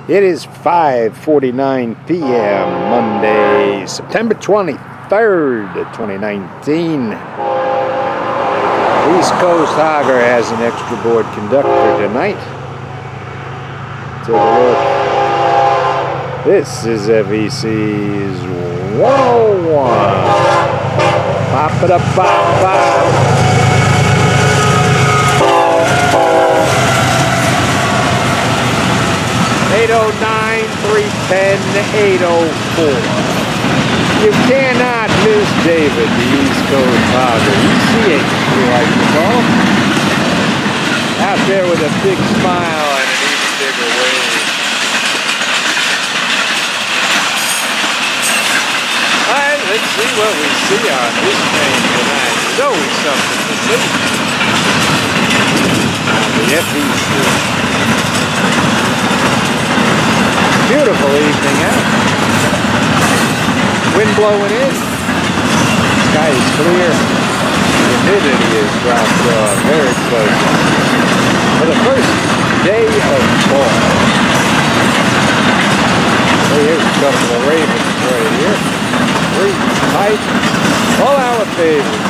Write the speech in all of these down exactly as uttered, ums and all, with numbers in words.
It is five forty-nine p m Monday, September twenty-third, twenty nineteen. East Coast Hogger has an extra board conductor tonight. Take a look. This is F E C's one oh one. Pop it up, pop, pop. eight oh nine, three ten, eight oh four. You cannot miss David, the East Coast Hogger. E C H, we like to call him. Out there with a big smile and an even bigger wave. Alright, let's see what we see on this train tonight. There's always something to see. On the F E C. Beautiful evening out. Wind blowing in. Sky is clear. Humidity is dropped off. Very pleasant. For the first day of fall. So here's a couple of ravens right here. Three tight. All our favorites.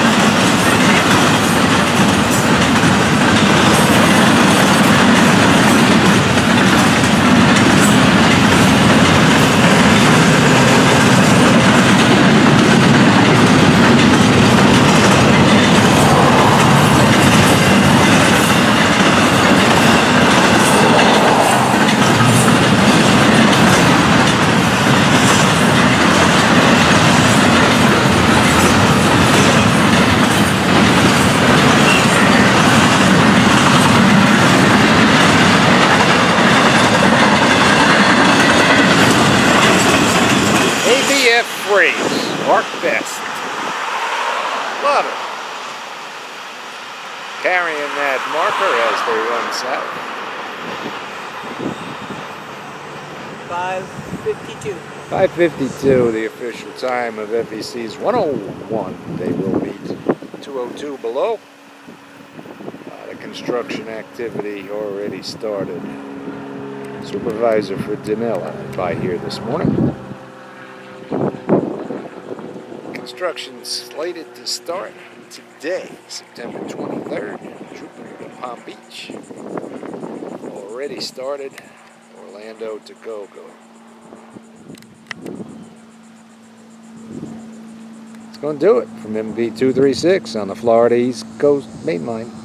Phrase, Mark Best. Love it. Carrying that marker as they run south. five fifty-two. five fifty-two, the official time of F E C's one oh one. They will meet two oh two below. Uh, the construction activity already started. Supervisor for Danella by here this morning. Construction slated to start today, September twenty-third, Jupiter to Palm Beach. Already started, Orlando to Go-Go. It's going to do it from M V two thirty-six on the Florida East Coast Main Line.